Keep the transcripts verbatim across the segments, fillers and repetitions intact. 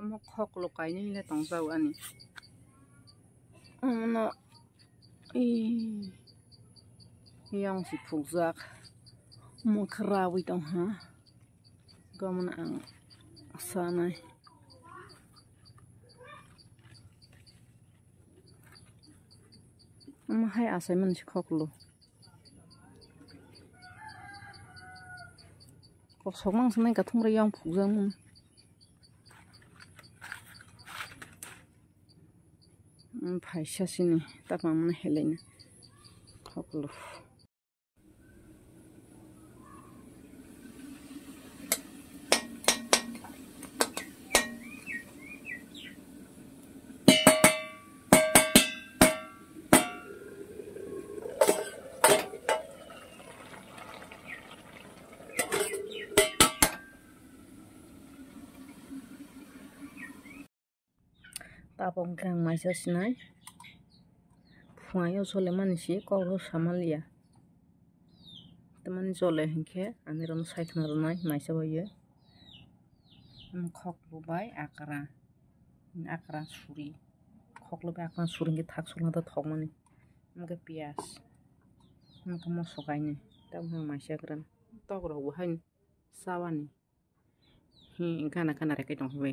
một khóc lục cái này là tông dầu anh nó yang si phụ giặc một khâu vậy tông ha có một ăn sao này mà hay à mình chỉ khóc luôn cuộc sống mang sang này cả thùng rau phụ giặc phải xa xin ta bằng mình hết lên khóc luôn ta bong kang mai sa sinai phungayo sole man si ko ro samalia teman sole hinke ani ron sai thna ronai mai sa boye khok lu bai akra akra suri khok lu bai akra suri ke thak sulna ta thok mani mke pias mke moso kai ni ta bang mai sa kran tok ro bu hain sawani hi kana kana re kai dong we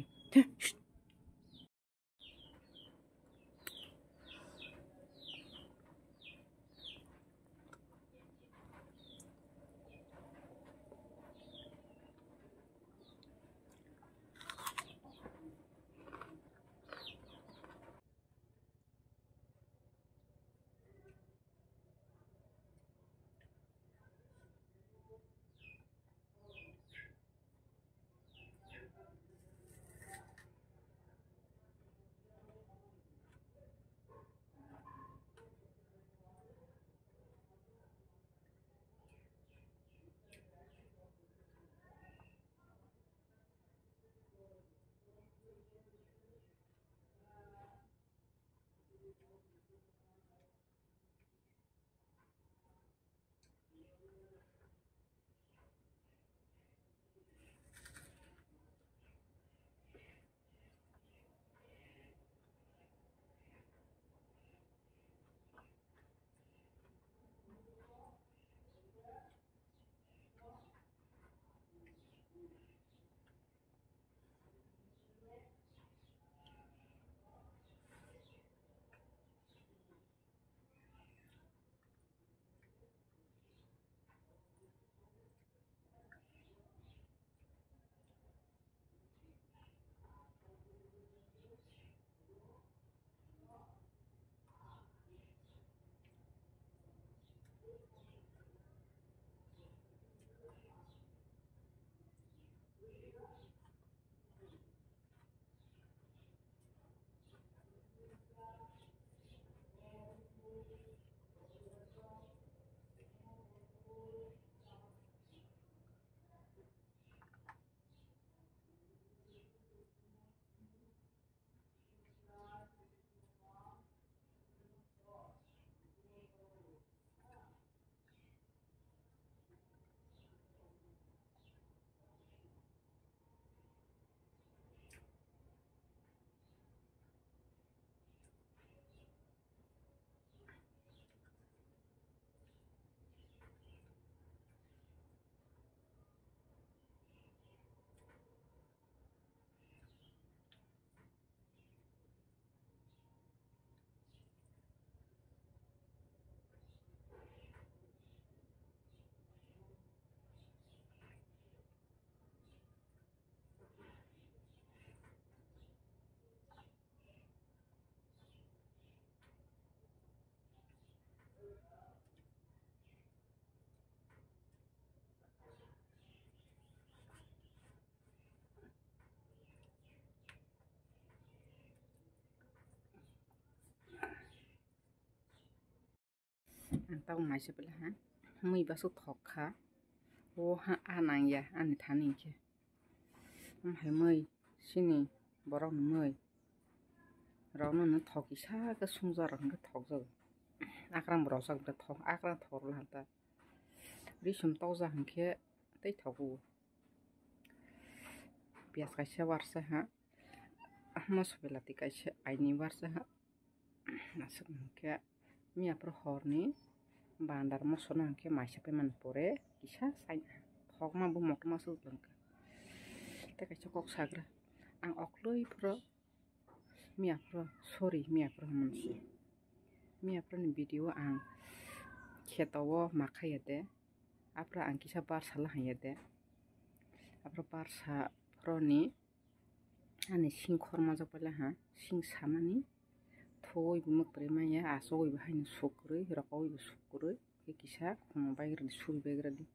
tao mai se bela ha mui ba su thok kha o ha anang ya ani thani ke am hai mui sini borok mui ro no no thok ki sa ka sungjar ang ka thok jo akram borok sak ka thok akram thok la ta ri sum tau za hang ke tai thoku pias ka se war sa ha moso belati kaisa aini barsa ha masuk ke miapro horni bandar moso no ke maisa peman pore kisa sai thok ma bu mok ma su bangka te kaisa kok sagra ang okloi pro miapro sorry miapro mansi miapro ni video ang khetawo makhayade apra ang kisa bar salah hayade apra bar sa proni ani sing khorma jopala ha sing samani thoi bu mukre maya asoi bu haini sukrui rakoi bu sukrui ke kisa khum baigri sui begradi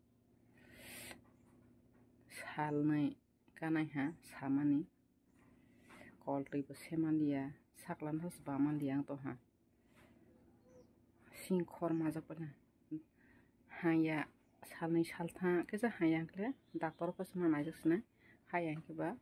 salnai kanai ha samani koltri bu semalia saklan hos bamalia to ha sing khorma jopala haya salnai saltha kesa haya kle doctor pas manai jasna haya ke ba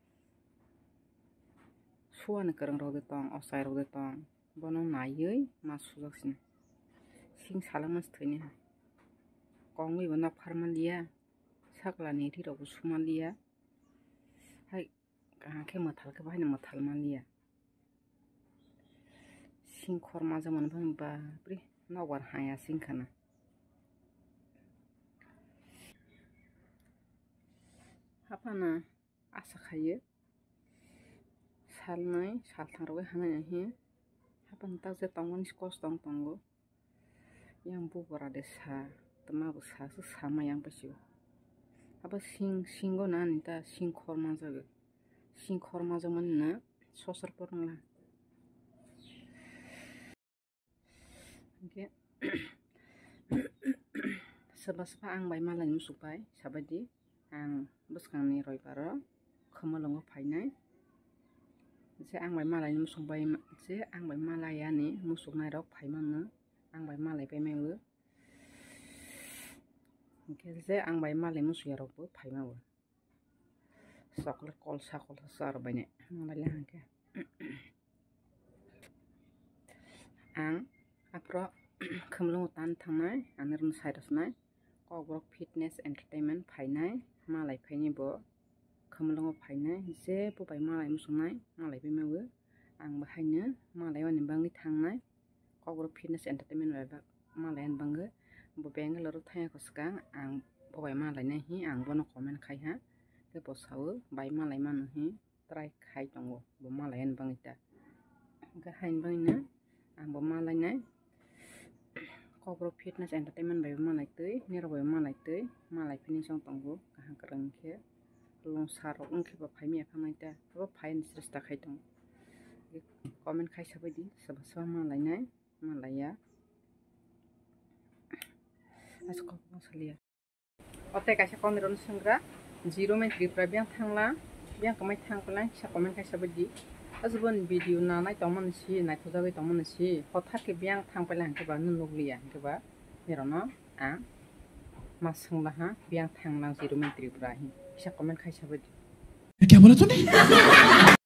suan kereng rode tong osai rode tong bono nayoi masuk sini sing salang mas thini ha kongwi bana farmalia sakla ni ri ro sumalia hai ka ke mathal ke bahina mathal malia sing khorma jaman bang ba pri nawar haya sing khana hapana asa khaye salnai salthang roge hanai hi hapan tak je tongon skos tong tongo yang bu bora desa tama bu sa su sama yang pasi apa sing singo na nita sing khorma jaga sing khorma jaman na sosar porngla oke seba seba ang bai malai musuk bai sabadi ang buskangni roi paro khomalongo phainai je ang bai malai musuk bai je ang bai malai ani musuk nai rok phaimano ang bai malai bai mewo ke je ang bai malai musuk yarok bo phaimawo sokle kol sakol sar bai ne malai hangke ang apro khumlung tan thangnai anirun sairasnai kobrok fitness entertainment phainai malai phaini bo khumlung phainai je bo bai malai musungnai malai bai mewo ang bahaino malai wani bangi thangnai kobrok fitness entertainment bai ba malai an bangi bo bengaluru thaya koskang ang bo bai malai nai hi ang bono comment khai ha ke bo sawo bai malai manu hi try khai tongo bo malai an bangi ta ga hain bangi na ang bo malai nai kobrok fitness entertainment bai malai tui niro bai malai tui malai phini song tongo kahang karang ke lung sarok ungke ba phaimi aphamai ta bo phain sresta khai tong comment khai sabadi saba saba malai nai malai ya asko masalia ote kaisa komiron sangra zero main tripra biang thangla biang kamai thangpala sa comment khai sabadi azbon video na nai tongman si nai thojagai tongman si hotha ke biang thangpala ke ba nun loglia ke ba merono a masangla ha biang thanglang zero main tripra hi sa comment khai sabadi क्या बोला तूने